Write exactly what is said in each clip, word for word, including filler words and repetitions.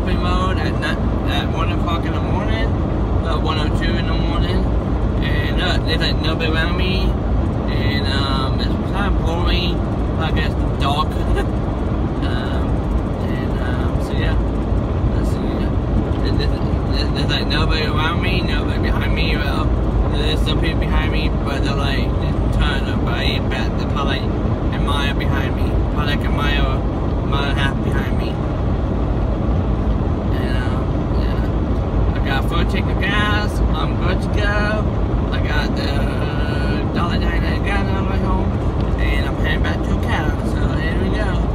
airplane mode at not, at one o'clock in the morning, uh, one o two in the morning, and uh, there's like nobody around me, and um, it's kind of boring, I guess dark. um, and um, so yeah, let's see. There's, there's, there's like nobody around me, nobody behind me. Well, there's some people behind me, but they're like turned up, but I ain't bad. They're probably like a mile behind me, probably like a mile, mile and a half behind me. Got full tank of gas, I'm good to go. I got the dollar ninety-nine gas on my home, and I'm heading back to Ocala, so here we go.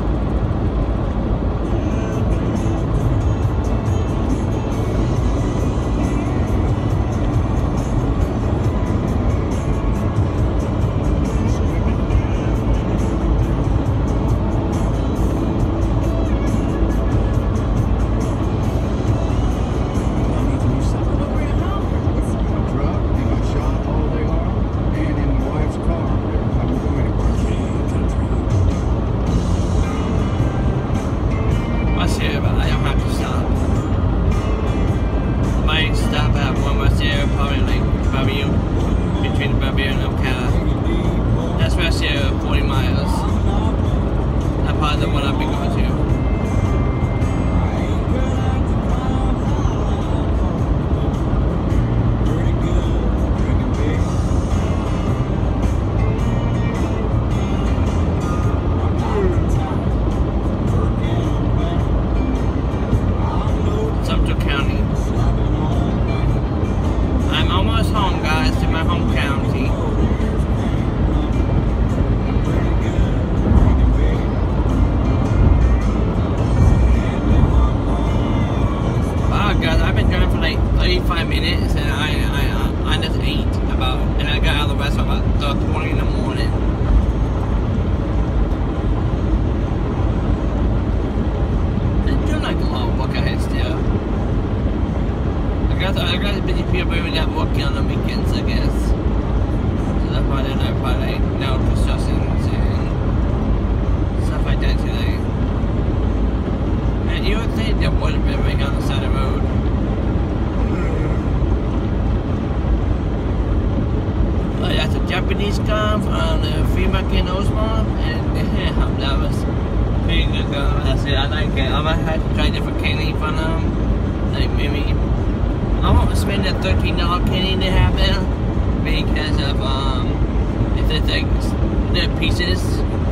thirteen dollar candy they have there because of um if there's like the pieces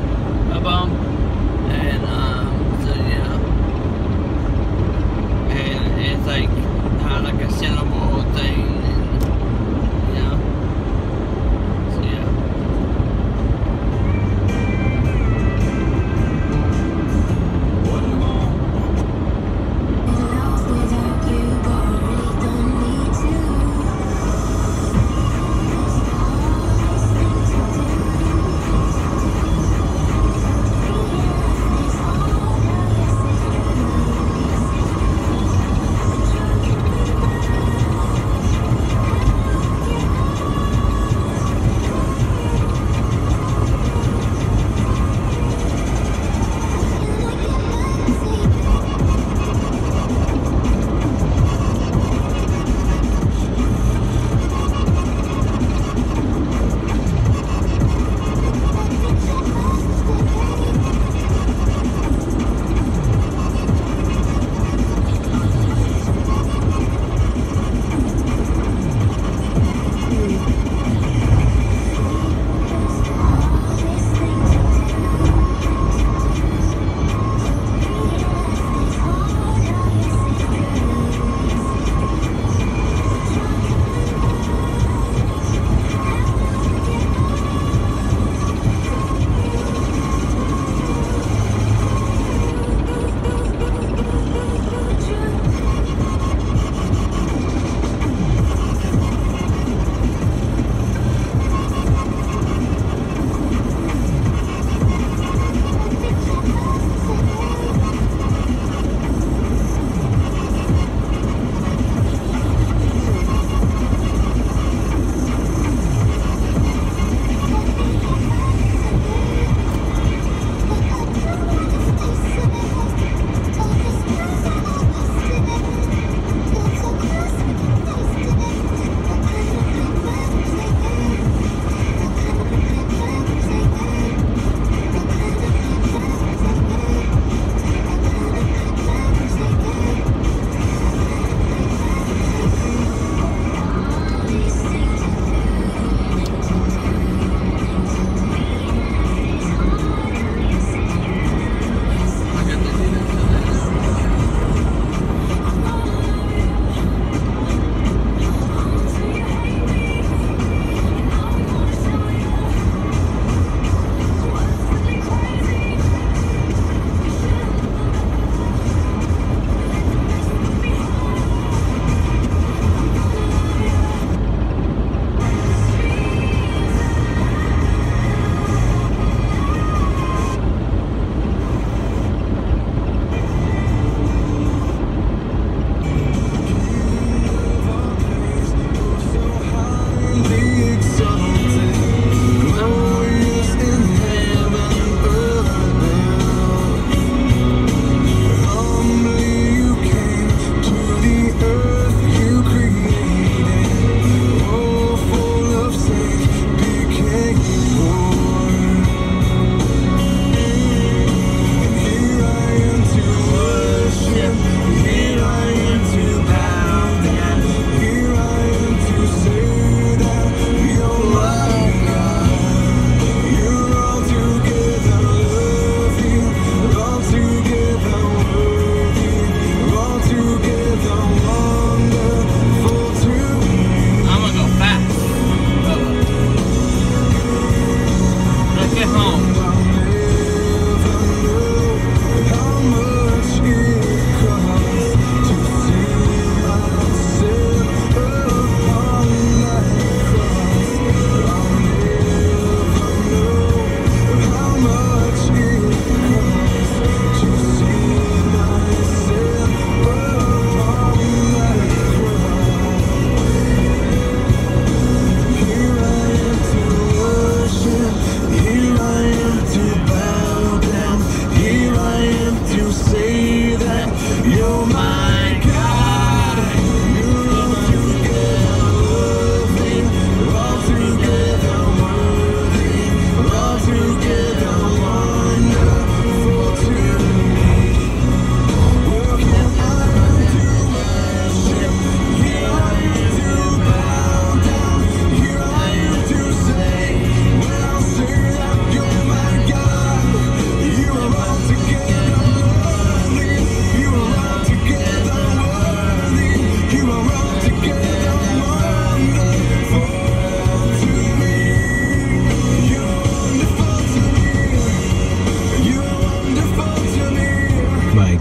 of them, and um so yeah, and it's like kind of like a sellable thing, and you know, so yeah.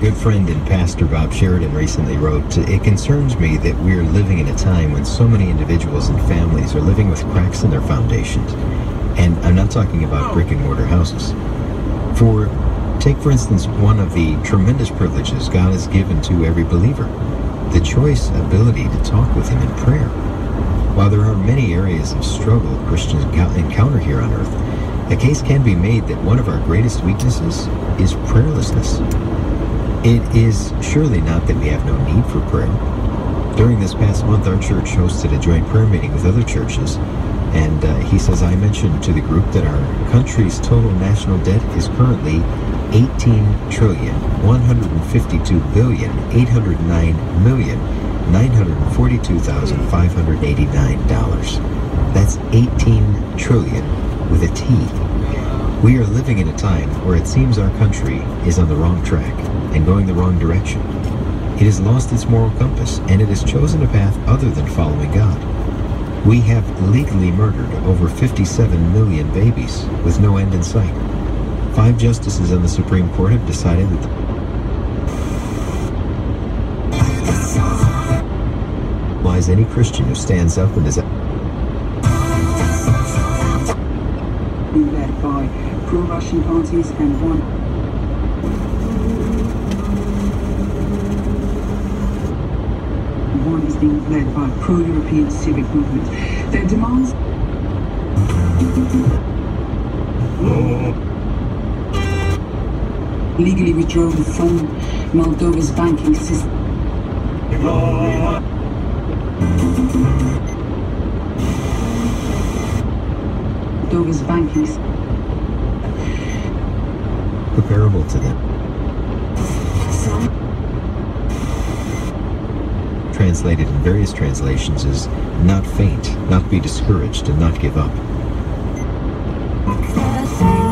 good friend and pastor Bob Sheridan recently wrote, "It concerns me that we're living in a time when so many individuals and families are living with cracks in their foundations." And I'm not talking about brick and mortar houses. For, take for instance, one of the tremendous privileges God has given to every believer, the choice ability to talk with Him in prayer. While there are many areas of struggle Christians encounter here on earth, a case can be made that one of our greatest weaknesses is prayerlessness. It is surely not that we have no need for prayer. During this past month, our church hosted a joint prayer meeting with other churches, and uh, he says, I mentioned to the group that our country's total national debt is currently eighteen trillion, one hundred fifty-two billion, eight hundred nine million, nine hundred forty-two thousand, five hundred eighty-nine dollars. That's eighteen trillion with a T. We are living in a time where it seems our country is on the wrong track and going the wrong direction. It has lost its moral compass, and it has chosen a path other than following God. We have legally murdered over fifty-seven million babies with no end in sight. Five justices on the Supreme Court have decided that the lies any Christian who stands up and is led by pro-Russian parties and one one is being led by pro-European civic movements. Their demands legally withdrawn from Moldova's banking system. Moldova's banking system. comparable to them. Translated in various translations is not faint, not be discouraged, and not give up.